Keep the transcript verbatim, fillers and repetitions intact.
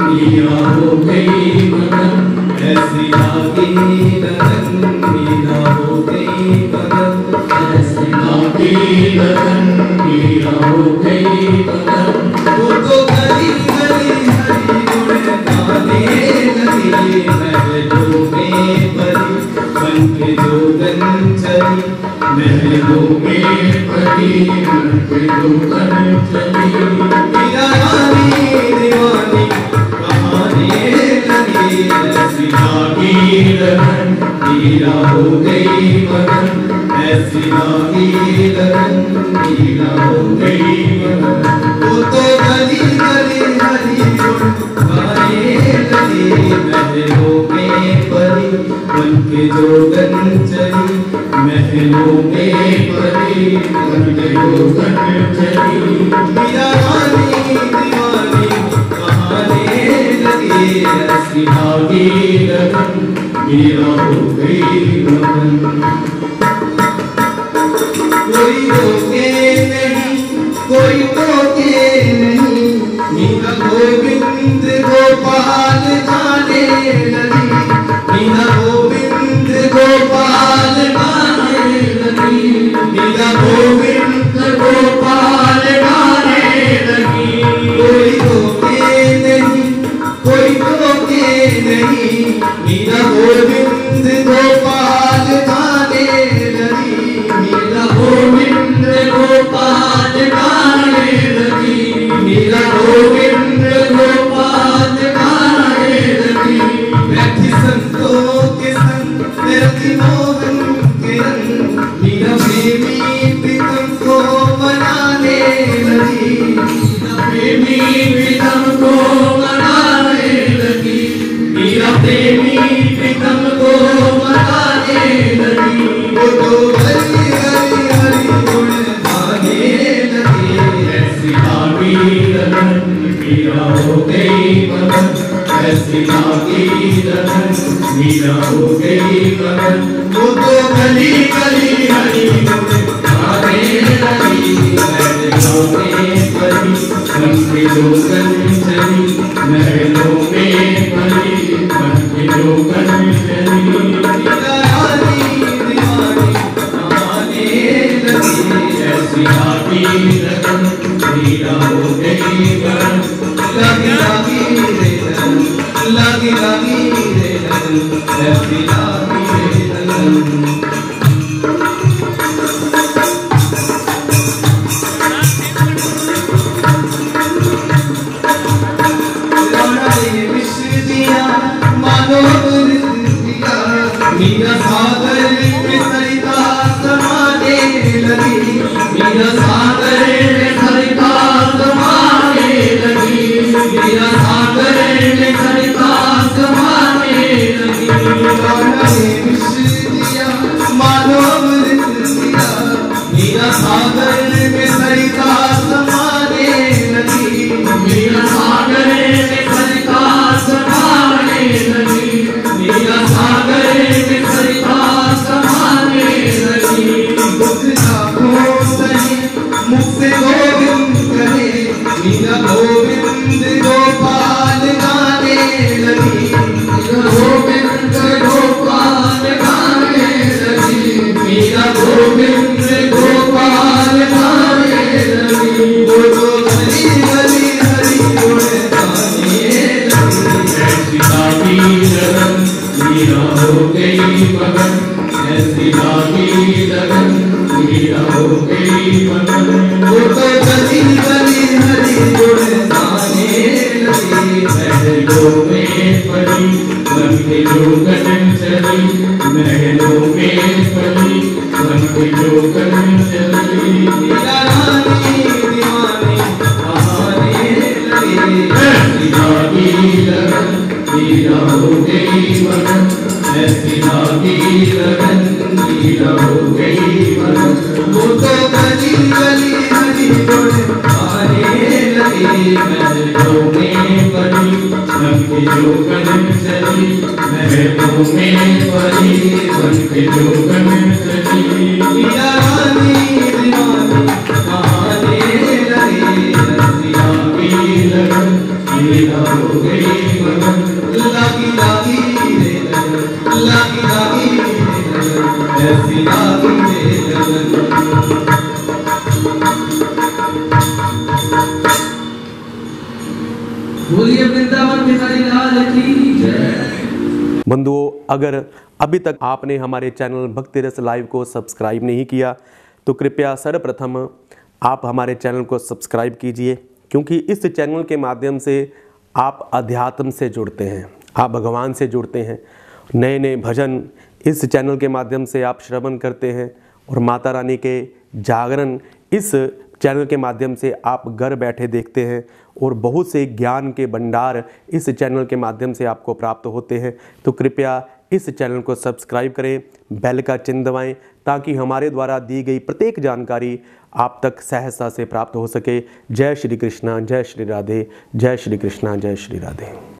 मीरा हो गई मगन ऐसी लागी लगन मीरा हो गई मगन ऐसी लागी लगन मीरा हो गई मगन वो तो गली गली हरी गुण गाने लगी महलों में परी बन के जोगन चली महलों में परी बन के जोगन चली मीरा रानी दीवानी कहानी लगी ऐसी लागी लगन मीरा हो गई मगन ऐसी लागी लगन मीरा हो गई मगन वो तो गली गली हरी गुण गाने लगी महलों में परी बन के जोगन चली महलों में परी बन के जोगन चली मीरा रानी दीवानी कहाने लगी ऐसी लागी लगन मीरा हो गई मगन कोई रोके नहीं कोई टोके नहीं मीरा गोविंद गोपाल गाने लगी मीरा गोविंद गोपाल गाने लगी मीरा गोविंद गोपाल गाने लगी कोई रोके नहीं कोई टोके नहीं मीरा गोविंद गोपाल गाने लगी मीरा गोविंद गोपाल गाने लगी मीरा गोविंद गोपाल गाने लगी बैठी संतों के संग रति मोहन के रंग मीरा प्रेमी प्रीतम को मनाने लगी मीरा प्रेमी प्रीतम को मनाने लगी मीरा प्रेमी प्रीतम को मनाने लगी वो तो हरी हरी हरी गुण गाने लगी ऐसी लागी लगन मीरा हो गई मगन ऐसी लागी लगन मीरा हो गई मगन वो तो गली गली हरी गुण गाने लगी महलों में परी बन के जोगन चली महलों में परी बन के जोगन चली मीरा रानी दीवानी कहाने लगी ऐसी लागी लगन मीरा हो गई मगन लागी लागी रे लगन लागी लागी रे लगन ऐसी लागी रे लगन मीरा सागर में सरिता समाने लगी मीरा सागर में सरिता समाने लगी मीरा सागर में सरिता समाने लगी मानो अमृत दिया मीरा सागर में सरिता समाने लगी मीरा सागर में सरिता समाने लगी मीरा सागर में सरिता समाने लगी मुख लाखों सही मुख से गोविंद कहे मीरा गोविंद गोपाल गाने लगी मीरा गोविंद गोपाल गाने लगी मीरा गोविंद गोपाल गाने लगी वो तो गली गली हरी गुण गाने लगी ऐसी लागी लगन मीरा हो गई मगन ऐसी लागी लगन मीरा हो गई मगन वो तो गली गली हरी गुण गाने लगी महलों में परी बन के जोगन चली महलों में परी बन के जोगन चली मीरा रानी दीवानी कहाने लगी ऐसी लागी लगन मीरा हो गई मगन ऐसी लागी लगन मीरा हो गई मगन वो तो गली गली हरी गुण गाने लगी महलों में परी बन के जोगन चली महलों में परी बन के जोगन चली मीरा रानी दीवानी कहाने लगी ऐसी लागी लगन मेरा हो गई मगन, लागी लागी रे लगन, लागी लागी रे लगन, ऐसी लागी रे लगन। बोलिए वृंदावन बिहारी लाल की जय। बंधुओं, अगर अभी तक आपने हमारे चैनल भक्ति रस लाइव को सब्सक्राइब नहीं किया तो कृपया सर्वप्रथम आप हमारे चैनल को सब्सक्राइब कीजिए, क्योंकि इस चैनल के माध्यम से आप अध्यात्म से जुड़ते हैं, आप भगवान से जुड़ते हैं। नए नए भजन इस चैनल के माध्यम से आप श्रवण करते हैं और माता रानी के जागरण इस चैनल के माध्यम से आप घर बैठे देखते हैं और बहुत से ज्ञान के भंडार इस चैनल के माध्यम से आपको प्राप्त होते हैं। तो कृपया इस चैनल को सब्सक्राइब करें, बेल का चिन्ह दबाएं, ताकि हमारे द्वारा दी गई प्रत्येक जानकारी आप तक सहजता से प्राप्त हो सके। जय श्री कृष्णा, जय श्री राधे, जय श्री कृष्णा, जय श्री राधे।